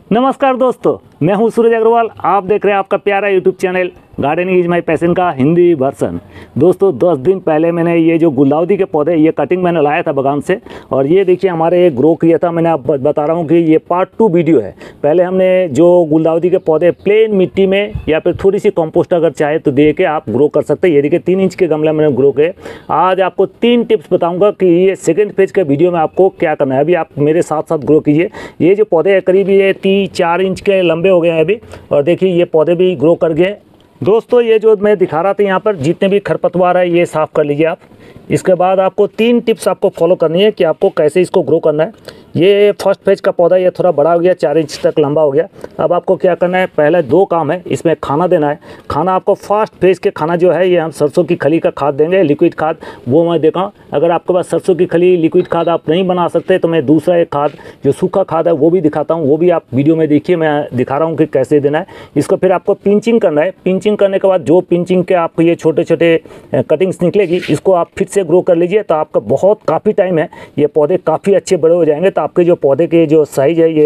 नमस्कार दोस्तों, मैं हूं सूरज अग्रवाल। आप देख रहे हैं आपका प्यारा YouTube channel gardening is my passion का हिंदी वर्सन। दोस्तों 10 दिन पहले मैंने ये जो गुलदाउदी के पौधे ये कटिंग मैंने लाया था बागान से, और ये देखिए हमारे ग्रो किया था। मैंने आप बता रहा हूँ कि ये पार्ट 2 वीडियो है। पहले हमने जो गुलदाउदी के पौधे प्लेन मिट्टी में या फिर थोड़ी सी कंपोस्ट अगर चाहे तो दे के आप ग्रो कर सकते हैं। ये देखिए 3 इंच के गमला मैंने ग्रो किए। आज आपको 3 टिप्स बताऊँगा कि ये सेकेंड फेज का वीडियो में आपको क्या करना है। अभी आप मेरे साथ साथ ग्रो कीजिए। ये जो पौधे हैं करीब ये 3-4 इंच के लंबे हो गए हैं अभी, और देखिए ये पौधे भी ग्रो कर गए। दोस्तों ये जो मैं दिखा रहा था यहाँ पर जितने भी खरपतवार है ये साफ़ कर लीजिए आप। इसके बाद आपको 3 टिप्स आपको फॉलो करनी है कि आपको कैसे इसको ग्रो करना है। ये फर्स्ट फेज का पौधा ये थोड़ा बड़ा हो गया, 4 इंच तक लंबा हो गया। अब आपको क्या करना है, पहले 2 काम है। इसमें खाना देना है। खाना आपको फर्स्ट फेज के खाना जो है ये हम सरसों की खली का खाद देंगे, लिक्विड खाद, वो मैं देखा। अगर आपके पास सरसों की खली लिक्विड खाद आप नहीं बना सकते तो मैं दूसरा एक खाद जो सूखा खाद है वो भी दिखाता हूँ, वो भी आप वीडियो में देखिए। मैं दिखा रहा हूँ कि कैसे देना है इसको। फिर आपको पिंचिंग करना है। पिंचिंग करने के बाद जो पिंचिंग के आपको ये छोटे छोटे कटिंग्स निकलेगी इसको आप फिर से ग्रो कर लीजिए। तो आपका बहुत काफ़ी टाइम है, ये पौधे काफ़ी अच्छे बड़े हो जाएंगे। तो आपके जो पौधे के जो साइज़ है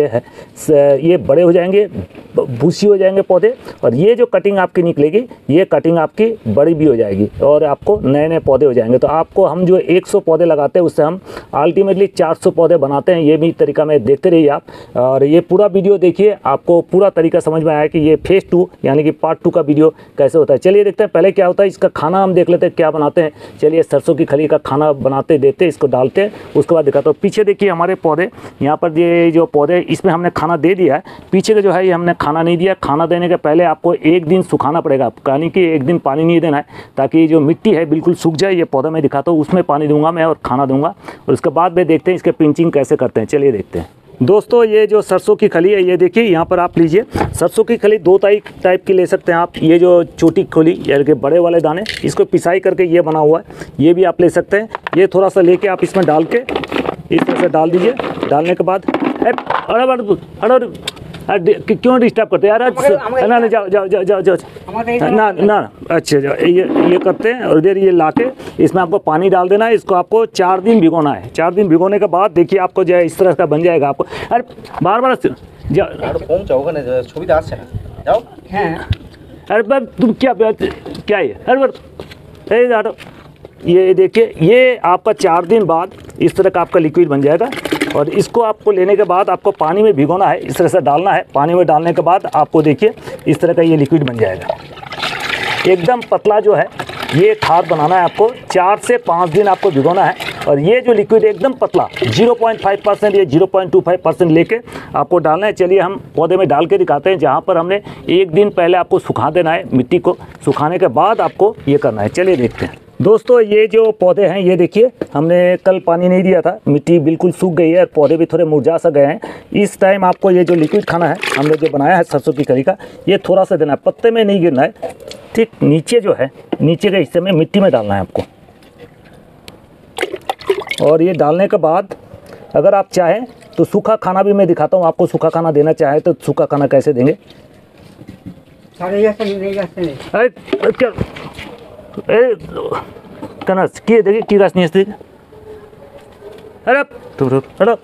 ये बड़े हो जाएंगे, भूसी हो जाएंगे पौधे। और ये जो कटिंग आपकी निकलेगी ये कटिंग आपकी बड़ी भी हो जाएगी और आपको नए नए पौधे हो जाएंगे। तो आपको हम जो 100 पौधे लगाते हैं उससे हम अल्टीमेटली 400 पौधे बनाते हैं। ये भी तरीका में देखते रहिए आप, और ये पूरा वीडियो देखिए, आपको पूरा तरीका समझ में आया कि ये फेज़ 2 यानी कि पार्ट 2 का वीडियो कैसे होता है। चलिए देखते हैं पहले क्या होता है। इसका खाना हम देख लेते हैं क्या बनाते हैं। चलिए सरसों की खली का खाना बनाते देते इसको डालते हैं, उसके बाद दिखाता हूँ। पीछे देखिए हमारे पौधे, यहाँ पर ये जो पौधे इसमें हमने खाना दे दिया है। पीछे का जो है ये हमने खाना नहीं दिया। खाना देने के पहले आपको 1 दिन सुखाना पड़ेगा, यानी कि 1 दिन पानी नहीं देना है ताकि जो मिट्टी है बिल्कुल सूख जाए। ये पौधा मैं दिखाता हूँ, उसमें पानी दूंगा मैं और खाना दूंगा, और उसके बाद में देखते हैं इसके पिंचिंग कैसे करते हैं। चलिए देखते हैं। दोस्तों ये जो सरसों की खली है ये देखिए यहाँ पर आप लीजिए। सरसों की खली 2 टाइप की ले सकते हैं आप। ये जो छोटी खली यानी कि बड़े वाले दाने, इसको पिसाई करके ये बना हुआ है, ये भी आप ले सकते हैं। ये थोड़ा सा लेके आप इसमें डाल के इस तरह से डाल दीजिए। डालने के बाद क्यों डिस्टर्ब करते हैं यार? ना जाओ जाओ जाओ जाओ जाओ ना ना। अच्छा जाओ, ये करते हैं और इधर ये लाके इसमें आपको पानी डाल देना है। इसको आपको 4 दिन भिगोना है। 4 दिन भिगोने के बाद देखिए आपको जो है इस तरह का बन जाएगा। आपको अरे बार बार जाओ। अरे तुम क्या ये अरे ये देखिए ये आपका 4 दिन बाद इस तरह का आपका लिक्विड बन जाएगा। और इसको आपको लेने के बाद आपको पानी में भिगोना है, इस तरह से डालना है। पानी में डालने के बाद आपको देखिए इस तरह का ये लिक्विड बन जाएगा। एकदम पतला जो है ये खाद बनाना है आपको। 4 से 5 दिन आपको भिगोना है। और ये जो लिक्विड एकदम पतला 0.5% या 0.25% लेके आपको डालना है। चलिए हम पौधे में डाल के दिखाते हैं, जहाँ पर हमने 1 दिन पहले आपको सुखा देना है। मिट्टी को सुखाने के बाद आपको ये करना है। चलिए देखते हैं। दोस्तों ये जो पौधे हैं ये देखिए हमने कल पानी नहीं दिया था, मिट्टी बिल्कुल सूख गई है, पौधे भी थोड़े मुरझा सा गए हैं। इस टाइम आपको ये जो लिक्विड खाना है हमने जो बनाया है सरसों की खली का, ये थोड़ा सा देना है। पत्ते में नहीं गिरना है, ठीक नीचे जो है नीचे के हिस्से में मिट्टी में डालना है आपको। और ये डालने के बाद अगर आप चाहें तो सूखा खाना भी मैं दिखाता हूँ आपको। सूखा खाना देना चाहे तो सूखा खाना कैसे देंगे। अरे क्या कनस किए देखिए की गाछ नहीं है। अरे तो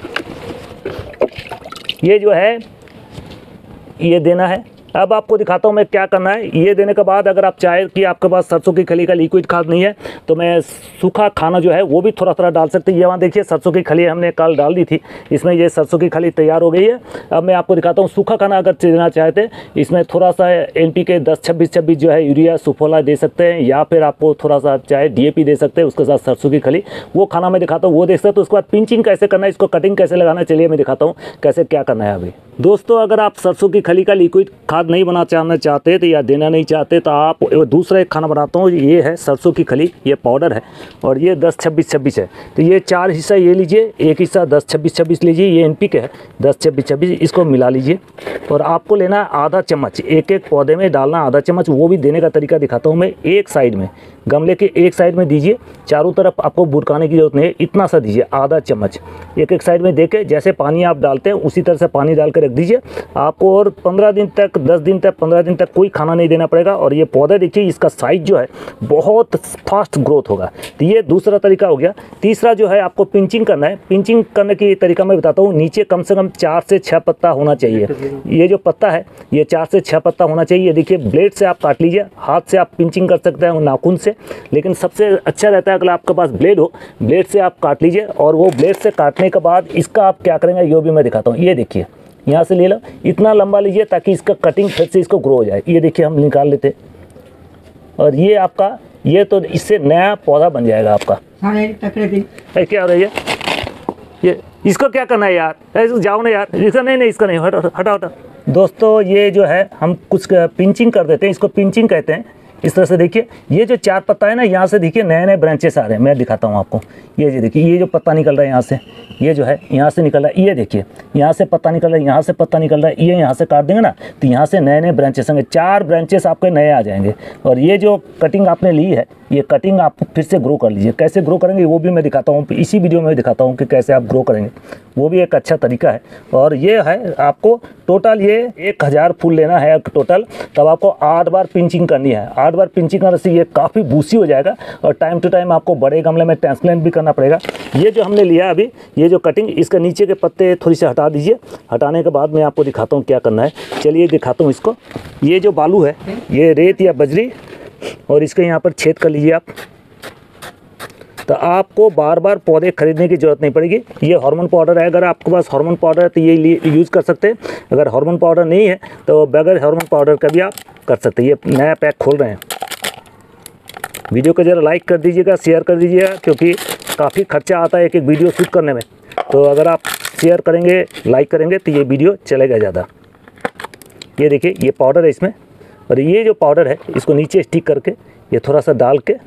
ये जो है ये देना है। अब आपको दिखाता हूँ मैं क्या करना है। ये देने के बाद अगर आप चाहे कि आपके पास सरसों की खली का लिक्विड खाद नहीं है तो मैं सूखा खाना जो है वो भी थोड़ा थोड़ा डाल सकते हैं। ये वहाँ देखिए सरसों की खली हमने कल डाल दी थी, इसमें ये सरसों की खली तैयार हो गई है। अब मैं आपको दिखाता हूँ सूखा खाना अगर देना चाहते इसमें थोड़ा सा NPK 10-26-26 जो है यूरिया सुफोला दे सकते हैं, या फिर आपको थोड़ा सा चाहे DAP दे सकते हैं, उसके साथ सरसों की खली वो खाना मैं दिखाता हूँ, वो देख सकते। तो उसके बाद पिंचिंग कैसे करना है, इसको कटिंग कैसे लगाना है, चलिए मैं दिखाता हूँ कैसे क्या करना है अभी। दोस्तों अगर आप सरसों की खली का लिक्विड खाद नहीं बनाना चाहते तो या देना नहीं चाहते तो आप दूसरा एक खाना बनाता हूँ। ये है सरसों की खली, ये पाउडर है, और ये 10-26-26 है। तो ये 4 हिस्सा ये लीजिए, एक हिस्सा 10-26-26 लीजिए, ये NPK है 10-26-26, इसको मिला लीजिए। और आपको लेना है आधा चम्मच, एक एक पौधे में डालना आधा चम्मच। वो भी देने का तरीका दिखाता हूँ मैं। एक साइड में, गमले के एक साइड में दीजिए, चारों तरफ आपको बुरकाने की जरूरत नहीं है, इतना सा दीजिए आधा चम्मच। एक एक साइड में देके जैसे पानी आप डालते हैं उसी तरह से पानी डाल के रख दीजिए आपको। और 15 दिन तक, 10 दिन तक, 15 दिन तक कोई खाना नहीं देना पड़ेगा। और ये पौधा देखिए, इसका साइज जो है बहुत फास्ट ग्रोथ होगा। तो ये दूसरा तरीका हो गया। तीसरा जो है आपको पिंचिंग करना है। पिंचिंग करने की तरीका मैं बताता हूँ। नीचे कम से कम 4 से 6 पत्ता होना चाहिए। ये जो पत्ता है ये 4 से 6 पत्ता होना चाहिए। देखिए ब्लेड से आप काट लीजिए, हाथ से आप पिंचिंग कर सकते हैं, नाखून से, लेकिन सबसे अच्छा रहता है अगर आपके पास ब्लेड हो, ब्लेड से आप काट लीजिए। और वो ब्लेड से काटने के बाद इसका आप क्या करेंगे ये भी मैं दिखाता हूँ। ये देखिए यहाँ से ले लो, इतना लंबा लीजिए ताकि इसका कटिंग फिर से इसको ग्रो हो जाए। ये देखिए हम निकाल लेते और ये आपका, ये तो इससे नया पौधा बन जाएगा आपका। क्या हो रही है ये, इसको क्या करना है यार, ऐसे जाओ ना यार, इसका नहीं इसका नहीं, हटा हटा। दोस्तों ये जो है हम कुछ पिंचिंग कर देते हैं, इसको पिंचिंग कहते हैं। इस तरह से देखिए ये जो 4 पत्ता है ना, यहाँ से देखिए नए नए ब्रांचेस आ रहे हैं। मैं दिखाता हूँ आपको। ये जी देखिए, ये जो पत्ता निकल रहा है यहाँ से, ये जो है यहाँ से निकल रहा है। ये देखिए यहाँ से पत्ता निकल रहा है, यहाँ से पत्ता निकल रहा है। ये यहाँ से काट देंगे ना तो यहाँ से नए नए ब्रांचेस होंगे, 4 ब्रांचेस आपके नए आ जाएंगे। और ये जो कटिंग आपने ली है, ये कटिंग आप फिर से ग्रो कर लीजिए। कैसे ग्रो करेंगे वो भी मैं दिखाता हूँ, इसी वीडियो में दिखाता हूँ कि कैसे आप ग्रो करेंगे। वो भी एक अच्छा तरीका है। और ये है आपको टोटल ये 1000 फूल लेना है टोटल, तब आपको 8 बार पिंचिंग करनी है। 8 बार पिंचिंग करने से ये काफ़ी बूसी हो जाएगा। और टाइम टू टाइम आपको बड़े गमले में ट्रांसप्लांट भी करना पड़ेगा। ये जो हमने लिया अभी, ये जो कटिंग, इसके नीचे के पत्ते थोड़ी से हटा दीजिए। हटाने के बाद मैं आपको दिखाता हूँ क्या करना है। चलिए दिखाता हूँ इसको। ये जो बालू है, ये रेत या बजरी, और इसके यहाँ पर छेद कर लीजिए आप। तो आपको बार बार पौधे खरीदने की ज़रूरत नहीं पड़ेगी। ये हार्मोन पाउडर है, अगर आपके पास हार्मोन पाउडर है तो ये यूज़ कर सकते हैं। अगर हार्मोन पाउडर नहीं है तो बगैर हार्मोन पाउडर का भी आप कर सकते हैं। ये नया पैक खोल रहे हैं। वीडियो को ज़रा लाइक कर दीजिएगा, शेयर कर दीजिएगा, क्योंकि काफ़ी खर्चा आता है एक एक वीडियो शूट करने में। तो अगर आप शेयर करेंगे, लाइक करेंगे तो ये वीडियो चलेगा ज़्यादा। ये देखिए ये पाउडर है इसमें, और ये जो पाउडर है इसको नीचे स्टिक करके ये थोड़ा सा डाल के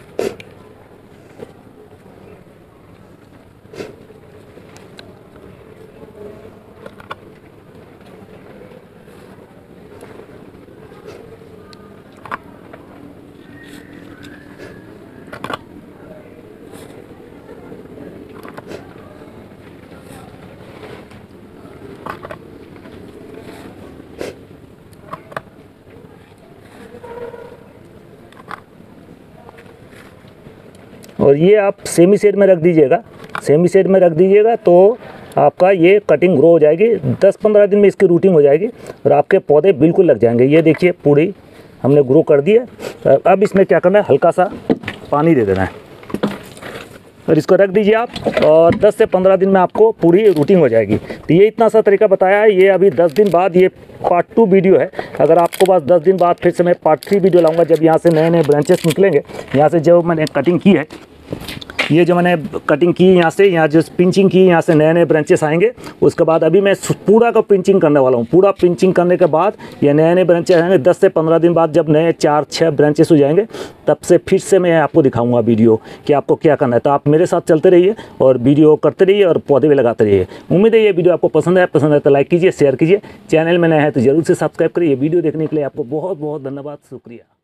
और ये आप सेमी शेड में रख दीजिएगा। सेमी शेड में रख दीजिएगा तो आपका ये कटिंग ग्रो हो जाएगी। 10-15 दिन में इसकी रूटिंग हो जाएगी और आपके पौधे बिल्कुल लग जाएंगे। ये देखिए पूरी हमने ग्रो कर दी है। अब इसमें क्या करना है, हल्का सा पानी दे देना है और इसको रख दीजिए आप, और 10 से 15 दिन में आपको पूरी रूटिंग हो जाएगी। तो ये इतना सा तरीका बताया है। ये अभी 10 दिन बाद ये पार्ट 2 वीडियो है। अगर आपको पास 10 दिन बाद फिर से मैं पार्ट 3 वीडियो लाऊंगा, जब यहाँ से नए नए ब्रांचेस निकलेंगे। यहाँ से जो मैंने कटिंग की है, ये जो मैंने कटिंग की यहाँ से, यहाँ जो पिंचिंग की, यहाँ से नए नए ब्रांचेस आएंगे। उसके बाद अभी मैं पूरा का पिंचिंग करने वाला हूँ। पूरा पिंचिंग करने के बाद ये नए नए ब्रांचेस आएंगे। 10 से 15 दिन बाद जब नए 4-6 ब्रांचेस हो जाएंगे, तब से फिर से मैं आपको दिखाऊंगा वीडियो कि आपको क्या करना है। तो आप मेरे साथ चलते रहिए और वीडियो करते रहिए और पौधे भी लगाते रहिए। उम्मीद है ये वीडियो आपको पसंद है तो लाइक कीजिए, शेयर कीजिए। चैनल में नया है तो जरूर से सब्सक्राइब करिए। वीडियो देखने के लिए आपको बहुत बहुत धन्यवाद, शुक्रिया।